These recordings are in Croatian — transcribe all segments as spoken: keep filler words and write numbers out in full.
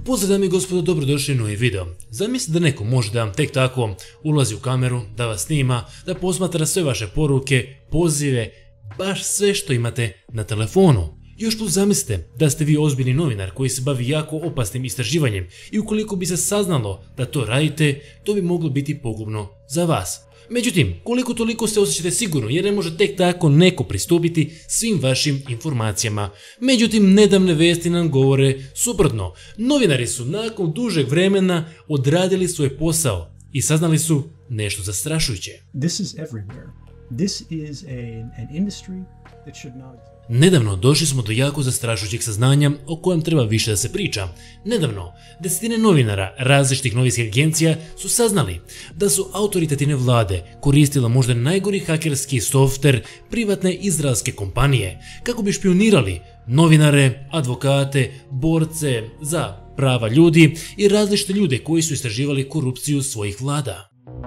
Pozdrav dame i gospodo, dobrodošli u novi video. Zamislite da neko može da vam tek tako ulazi u kameru, da vas snima, da posmatra sve vaše poruke, pozive, baš sve što imate na telefonu. Još plus zamislite da ste vi ozbiljni novinar koji se bavi jako opasnim istraživanjem i ukoliko bi se saznalo da to radite, to bi moglo biti pogubno za vas. Međutim, koliko toliko se osjećate sigurno jer ne može tek tako neko pristupiti svim vašim informacijama. Međutim, nedavne vesti nam govore suprotno. Novinari su nakon dužeg vremena odradili svoj posao i saznali su nešto zastrašujuće. This is everywhere. This is a, an industry that should not exist. Nedavno došli smo do jako zastrašujućeg saznanja o kojem treba više da se priča. Nedavno, desetine novinara različitih novinskih agencija su saznali da su autoritativne vlade koristile možda najgori hakerski softver privatne izraelske kompanije kako bi špionirali novinare, advokate, borce za prava ljudi i različite ljude koji su istraživali korupciju svojih vlada.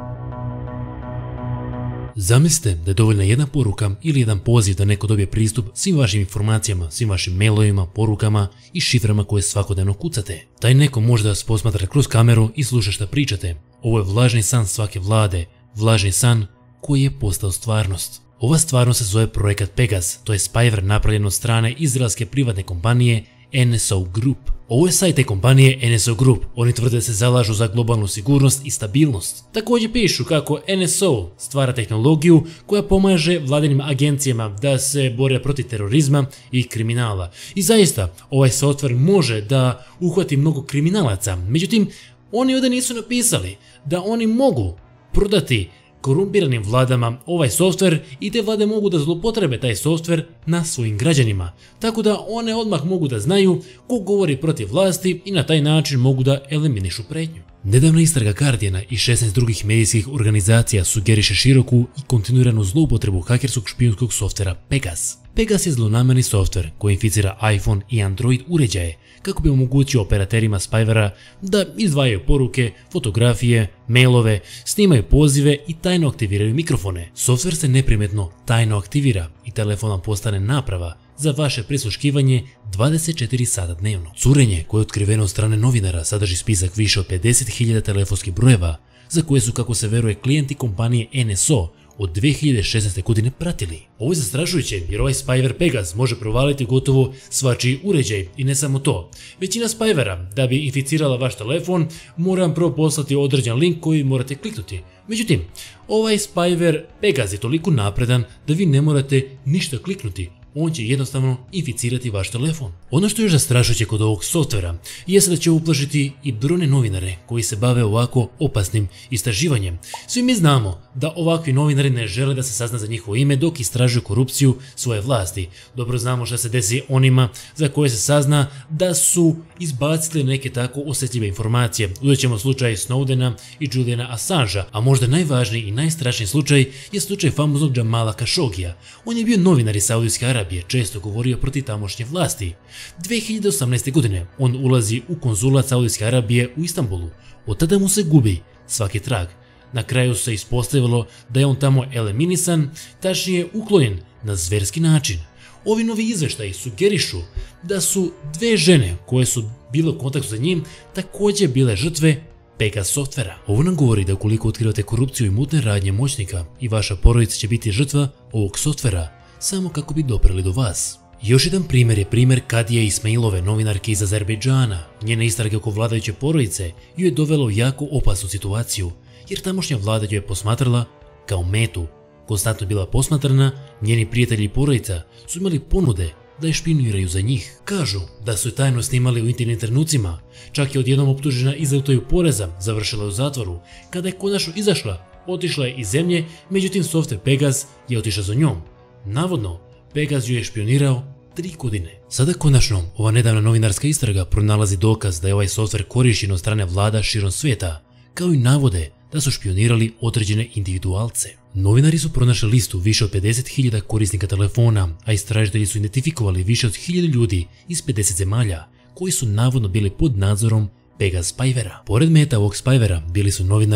Zamislite da je dovoljna jedna poruka ili jedan poziv da neko dobije pristup svim vašim informacijama, svim vašim mailovima, porukama i šiframa koje svakodnevno kucate. Taj neko može da vas posmatra kroz kameru i sluša šta pričate. Ovo je vlažni san svake vlade, vlažni san koji je postao stvarnost. Ova stvarnost se zove projekat Pegas, to je spyware napravljen od strane izraelske privatne kompanije N S O Group. Ovo je sajt te kompanije N S O Group, oni tvrde da se zalažu za globalnu sigurnost i stabilnost. Također pišu kako N S O stvara tehnologiju koja pomaže vladinim agencijama da se bore protiv terorizma i kriminala. I zaista, ovaj softver može da uhvati mnogo kriminalaca, međutim, oni ovdje nisu napisali da oni mogu prodati korumpiranim vladama ovaj softver i te vlade mogu da zloupotrebe taj softver na svojim građanima, tako da one odmah mogu da znaju ko govori protiv vlasti i na taj način mogu da eliminišu pretnju. Nedavna istraga Guardiana i šesnaest drugih medijskih organizacija sugeriše široku i kontinuiranu zloupotrebu hakerskog špijunskog softvera Pegas. Pegas je zlonamjerni softver koji inficira iPhone i Android uređaje kako bi omogućio operaterima spywara da izdvajaju poruke, fotografije, mailove, snimaju pozive i tajno aktiviraju mikrofone. Softver se neprimjetno tajno aktivira i telefon vam postane naprava za vaše prisluškivanje dvadeset četiri sata dnevno. Curenje koje je otkriveno od strane novinara sadrži spisak više od pedeset hiljada telefonskih brojeva za koje su, kako se veruje, klijenti kompanije N S O od dvije hiljade šesnaeste. godine pratili. Ovo je zastrašujuće jer ovaj spyware Pegas može provaliti gotovo svačiji uređaj i ne samo to. Većina spywara da bi inficirala vaš telefon mora vam prvo poslati određen link koji morate kliknuti. Međutim, ovaj spyware Pegas je toliko napredan da vi ne morate ništa kliknuti. On će jednostavno inficirati vaš telefon. Ono što je još zastrašujuće kod ovog softvera jeste da će uplašiti i brojne novinare koji se bave ovako opasnim istraživanjem. Svi mi znamo da ovakvi novinari ne žele da se sazna za njihovo ime dok istražuju korupciju svoje vlasti. Dobro znamo šta se desi onima za koje se sazna da su izbacili neke tako osjetljive informacije. Uzet ćemo slučaj Snowdena i Juliana Assangea, a možda najvažniji i najstrašniji slučaj je slučaj famoznog Jamala Khashoggija. On je bio novinar iz Saudijske Arabije, često govorio protiv tamošnje vlasti. dvije hiljade osamnaeste. godine on ulazi u konzulat Saudijske Arabije u Istanbulu. Od tada mu se gubi svaki trag. Na kraju se ispostavilo da je on tamo eliminisan, tačnije uklonjen na zverski način. Ovi novi izveštaji sugerišu da su dve žene koje su bile u kontaktu sa njim također bile žrtve Pegas softvera. Ovo nam govori da ukoliko otkrivate korupciju i mutne radnje moćnika i vaša porodica će biti žrtva ovog softvera samo kako bi doprli do vas. Još jedan primjer je primjer Kadije Ismailove, novinarke iz Azerbejdžana. Njene istrage oko vladajuće porodice ju je dovelo u jako opasnu situaciju, jer tamošnja vlada ju je posmatrala kao metu. Konstantno bila posmatrana, njeni prijatelji i porodica su imali ponude da je špiniraju za njih. Kažu da su je tajno snimali u intimnim trenucima, čak je odjednom optužena i za utaju poreza, završila u zatvoru. Kada je konačno izašla, otišla je iz zemlje, međutim softver Pegas je otišao za njom. Navodno, Pegas ju je špionirao tri godine. Sada konačno ova nedavna novinarska istraga pronalazi dokaz da je ovaj softver korišten od strane vlada širom svijeta, kao i navode da su špionirali određene individualce. Novinari su pronašli listu više od pedeset hiljada korisnika telefona, a istražitelji su identifikovali više od hiljadu ljudi iz pedeset zemalja koji su navodno bili pod nadzorom Pegas spywera. Pored meta ovog spywera bili su novinari,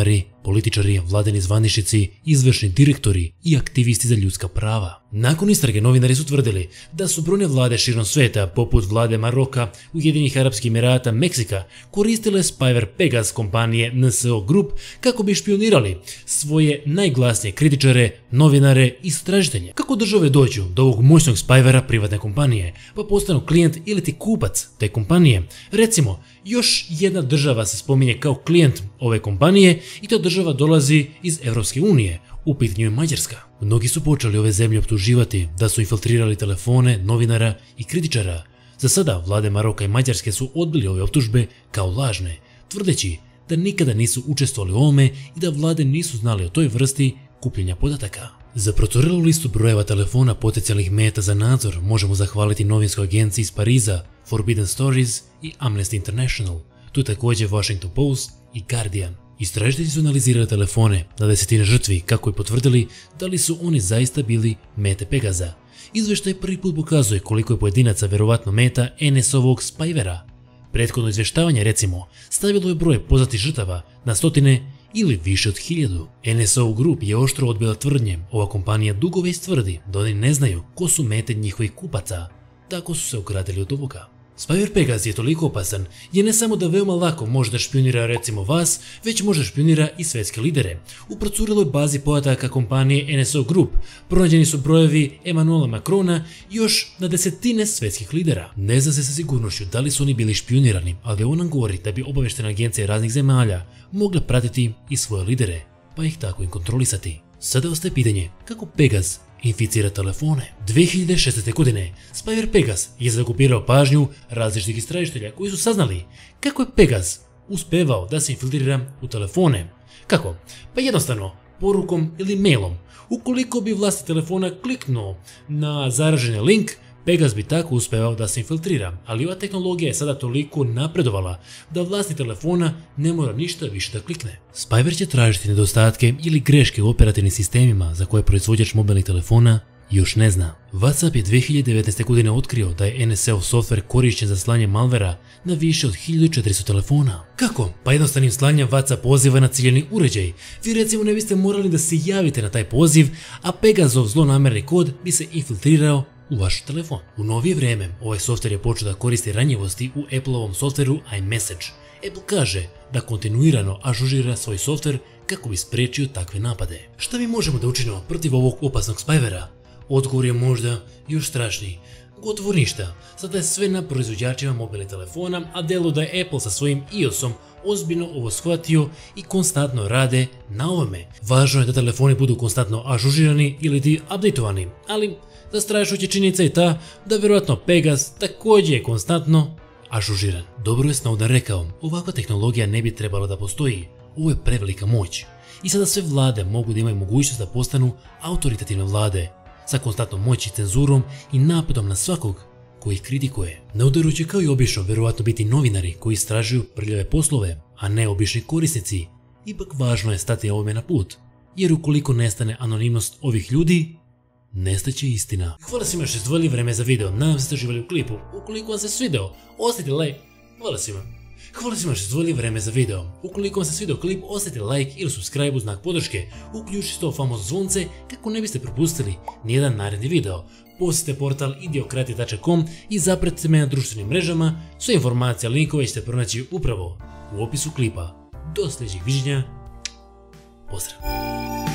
političari, vladini zvaničnici, izvršni direktori i aktivisti za ljudska prava. Nakon istrage novinari su tvrdili da su brojne vlade širom sveta, poput vlade Maroka, Ujedinjenih Arapskih Emirata, Meksika, koristile spyware Pegas kompanije N S O Group kako bi špionirali svoje najglasnije kritičare, novinare i istražitelje. Kako države dođu do ovog moćnog spywara privatne kompanije, pa postanu klijent ili ti kupac te kompanije? Recimo, još jedna država se spominje kao klijent ove kompanije i ta država dolazi iz Europske unije. U pitanju je Mađarska. Mnogi su počeli ove zemlje optuživati da su infiltrirali telefone, novinara i kritičara. Za sada vlade Maroka i Mađarske su odbili ove optužbe kao lažne, tvrdeći da nikada nisu učestvovali u ovome i da vlade nisu znali o toj vrsti kupljenja podataka. Za procurelu listu brojeva telefona potencijalnih meta za nadzor možemo zahvaliti novinskoj agenciji iz Pariza, Forbidden Stories i Amnesty International, tu također Washington Post i Guardian. Istražitelji su analizirali telefone na desetine žrtvi kako je potvrdili da li su oni zaista bili mete Pegaza. Izvještaj prvi put pokazuje koliko je pojedinaca verovatno meta N S O-ovog spywara. Prethodno izvještavanje, recimo, stavilo je broj poznatih žrtava na stotine ili više od hiljadu. N S O Group je oštro odbila tvrdnje. Ova kompanija dugo već tvrdi da oni ne znaju ko su mete njihovih kupaca. Tako su se ogradili od ovoga. Spyware Pegas je toliko opasan jer ne samo da veoma lako može da špionira recimo vas, već može da špionira i svjetske lidere. U procuriloj bazi podataka kompanije N S O Group pronađeni su brojevi Emmanuela Macrona i još na desetine svjetskih lidera. Ne zna se sa sigurnošću da li su oni bili špionirani, ali on nam govori da bi obaveštene agencije raznih zemalja mogle pratiti i svoje lidere, pa ih tako i kontrolisati. Sada ostaje pitanje kako Pegas inficira telefone. dvije hiljade šesnaeste. godine spyware Pegas je zakupirao pažnju različitih istražitelja koji su saznali kako je Pegas uspevao da se infiltrira u telefone. Kako? Pa jednostavno, porukom ili mailom. Ukoliko bi vlasnik telefona kliknuo na zaraženi link, Pegas bi tako uspevao da se infiltrira, ali ova tehnologija je sada toliko napredovala da vlasnik telefona ne mora ništa više da klikne. Spyware će tražiti nedostatke ili greške u operativnim sistemima za koje proizvođač mobilnih telefona još ne zna. WhatsApp je dvije hiljade devetnaeste. godine otkrio da je N S O software korišten za slanje malvera na više od hiljadu četiristo telefona. Kako? Pa jednostavnim slanjem WhatsApp poziva na ciljeni uređaj. Vi recimo ne biste morali da se javite na taj poziv, a Pegasov zlonamerni kod bi se infiltrirao u vaš telefon. U novije vrijeme ovaj softver je počeo da koristi ranjivosti u Appleovom softveru iMessage. Apple kaže da kontinuirano ažurira svoj softver kako bi spriječio takve napade. Šta mi možemo da učinimo protiv ovog opasnog spywara? Odgovor je možda još strašniji. Gotovo ništa. Sada je sve na proizvođačima mobilnih telefona, a delo da je Apple sa svojim iOS-om ozbiljno ovo shvatio i konstantno rade na ovome. Važno je da telefoni budu konstantno ažurirani ili ti updateovani, ali zastrašujuća činjenica je ta da vjerojatno Pegas također je konstantno ažuriran. Dobro je Snowden rekao, ovakva tehnologija ne bi trebala da postoji, ovo je prevelika moć. I sada sve vlade mogu da imaju mogućnost da postanu autoritativne vlade, sa konstantnom moći, cenzurom i napadom na svakog koji ih kritikuje. Na udaru će kao i obično vjerojatno biti novinari koji istražuju prljave poslove, a ne obični korisnici. Ipak važno je stati ovome na put, jer ukoliko nestane anonimnost ovih ljudi, nestaće istina. Hvala svima što ste izdvojili vreme za video, nadam se da ste uživali u klipu. Ukoliko vam se svideo, ostavite like. Hvala svima. Hvala svima što ste izdvojili vreme za video. Ukoliko vam se svideo klip, ostavite like ili subscribe u znak podrške, uključite to famozno zvonce kako ne biste propustili nijedan naredni video. Posjetite portal idiokrati tačka com i zapratite me na društvenim mrežama, sve informacije, linkove ćete pronaći upravo u opisu klipa. Do sljedećih viđenja, pozdrav!